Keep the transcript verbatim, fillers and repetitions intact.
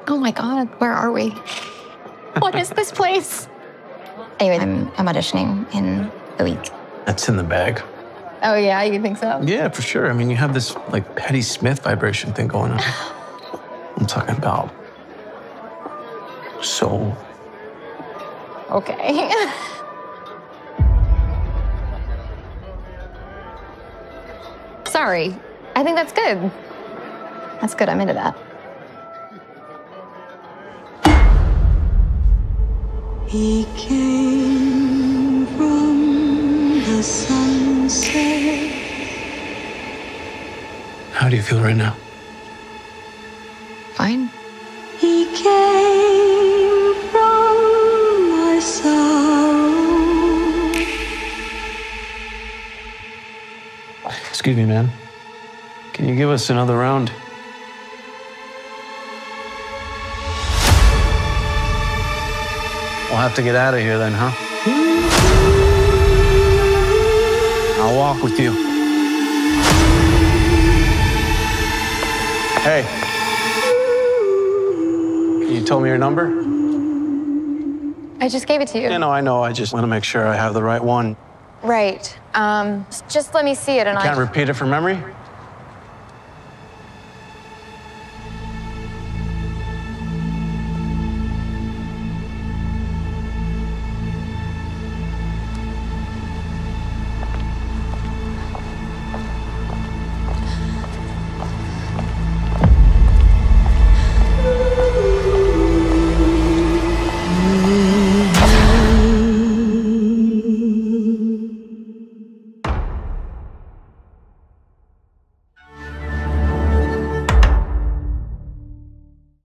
Oh my God, where are we? What is this place? Anyway, I'm, I'm auditioning in a week. That's in the bag. Oh yeah, you think so? Yeah, for sure. I mean, you have this like Patti Smith vibration thing going on. I'm talking about soul. Okay. Sorry. I think that's good. That's good. I'm into that. He came from the sunset. How do you feel right now? Fine. He came from my sorrow. Excuse me, man. Can you give us another round? We'll have to get out of here then, huh? I'll walk with you. Hey. You told me your number? I just gave it to you. Yeah, no, I know. I just want to make sure I have the right one. Right. Um, just let me see it and I... Can't repeat it from memory?